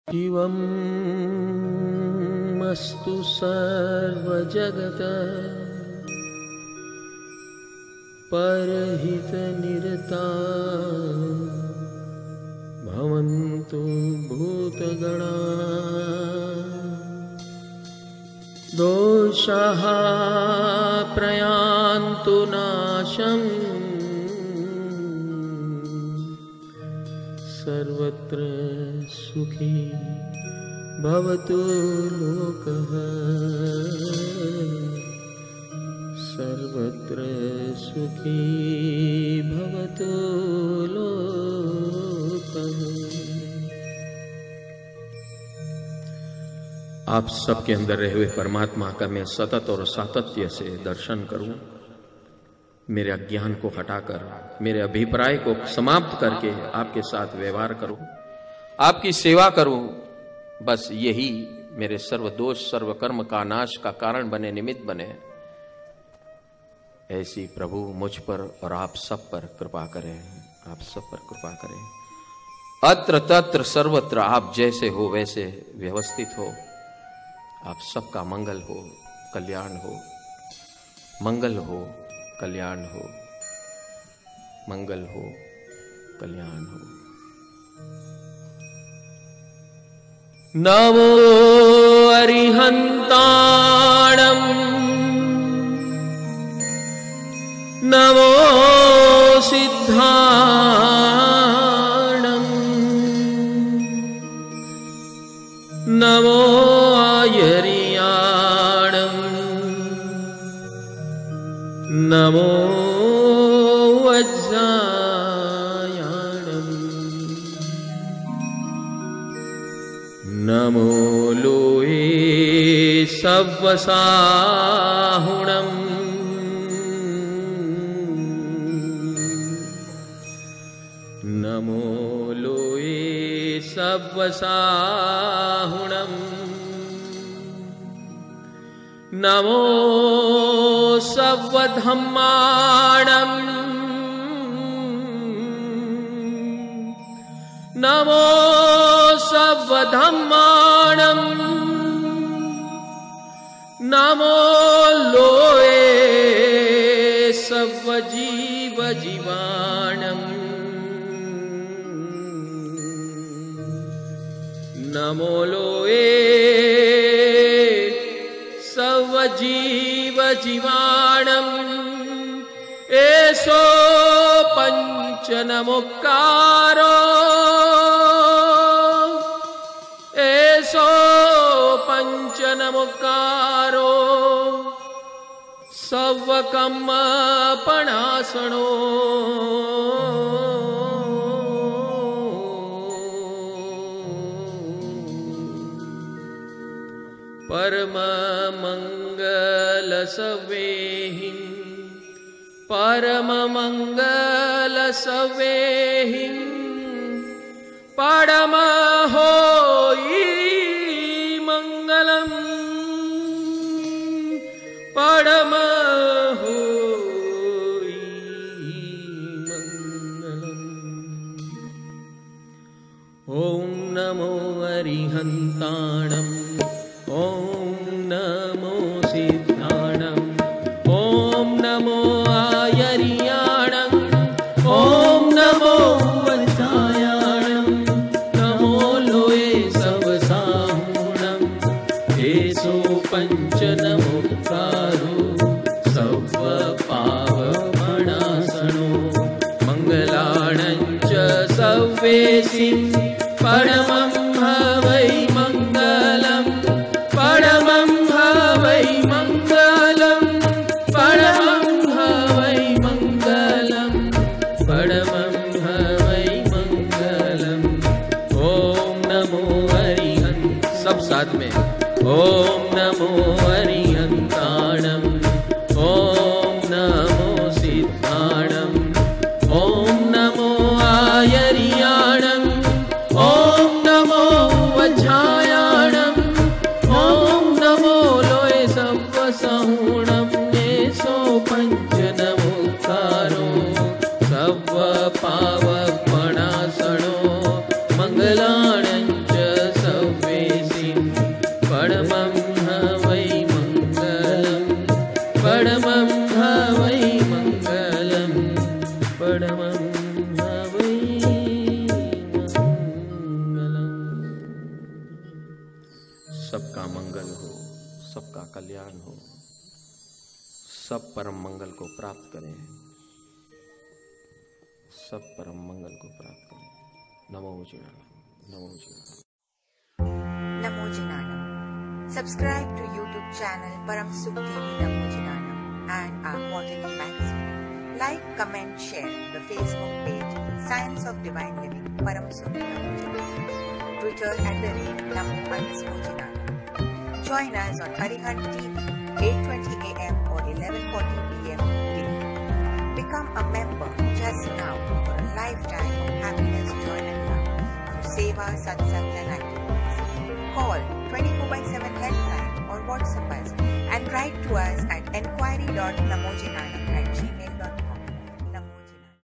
शिवम् मस्तु सर्वजगत परहितनिरता भवन्तु भूतगणा दोषाः प्रयान्तु नाशम् सर्वत्र सुखी भवतु लोकः सर्वत्र सुखी भवतु लोकः। आप सबके अंदर रहे हुए परमात्मा का मैं सतत और सातत्य से दर्शन करूं, मेरे अज्ञान को हटाकर मेरे अभिप्राय को समाप्त करके आपके साथ व्यवहार करूं, आपकी सेवा करूं, बस यही मेरे सर्व दोष सर्व कर्म का नाश का कारण बने, निमित्त बने। ऐसी प्रभु मुझ पर और आप सब पर कृपा करें, आप सब पर कृपा करें। अत्र तत्र सर्वत्र आप जैसे हो वैसे व्यवस्थित हो, आप सबका मंगल हो, कल्याण हो, मंगल हो, कल्याण हो, मंगल हो, कल्याण हो। नमो अरिहन्ताणं नमो सिद्धाणं नमो आयर्याणं नमो वज्रायाणं नमो लोये सव्वसाहुणं नमो लोये सव्वसाहुणं नमो सव्वधम्माणं नमो सव्वधम्माणं नमो लोये सव्वजीवजीवाणं नमो लोये सव्वजीवजीवाणं एषो पञ्चनमुक्कारो एषो पञ्चनमुक्कारो सव्वकम्मपणासनो परममङ्गलसवेहिं परममङ्गलसवेहिं परमहोयि मङ्गलम् परमहोयि मङ्गलम्। ॐ नमो अरिहन्ताणम् ॐ नमो सिद्धाणम् ॐ नमो आयर्याणम् ॐ नमो वज्रायाणम् नमो लोये सव्वसाहुणम् एषो पञ्चनमुक्कारो सव्वपावपणासनो मङ्गलाणं च सव्वेसिं परमं हवै मङ्गलम् परमं हवै मङ्गलम् परमं हवै मङ्गलम् परमं हवै मङ्गलम्। ॐ नमो अरिहन्त सब साथ में ॐ नमो अरिहन्ताणम् ॐ नमो सिद्धाणम् ॐ नमो आयर्याणम् ॐ नमो वज्रायाणम् ॐ नमो लोये सव्वसाहुणम् एषो पञ्चनमुक्कारो सव्वपावपणासनो मङ्गलाणं च सबका मंगल हो, सबका कल्याण हो, सब परम मंगल को प्राप्त करें, सब परम मंगल को प्राप्त करें। नमो जिनानम, नमो जिनानम। Namo Jinanam. Subscribe to YouTube channel Paramsukh TV Namojinanam and our quarterly magazine. Like, comment, share the Facebook page Science of Divine Living Paramsukh Namojinanam. Twitter @Namo_Jinanam. Join us on Arihant TV 8:20 AM or 11:40 PM daily. Become a member just now for a lifetime of happiness, joy and love through Seva, Satsangs and activities. Call 24/7 helpline or WhatsApp us and write to us at enquiry.namojinanam